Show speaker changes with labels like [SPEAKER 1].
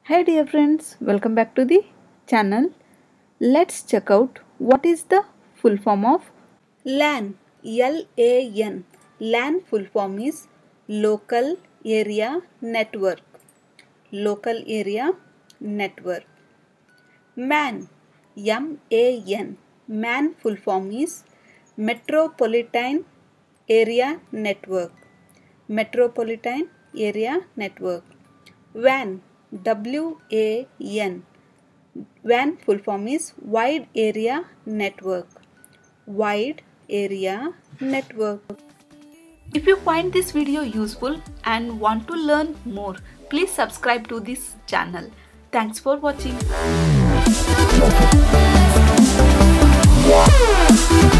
[SPEAKER 1] Hi dear friends, welcome back to the channel. Let's check out what is the full form of LAN. LAN. LAN full form is Local Area Network. Local Area Network. MAN. MAN. MAN full form is Metropolitan Area Network. Metropolitan Area Network. WAN. WAN. WAN full form is Wide Area Network. Wide Area Network. If you find this video useful and want to learn more, please subscribe to this channel. Thanks for watching.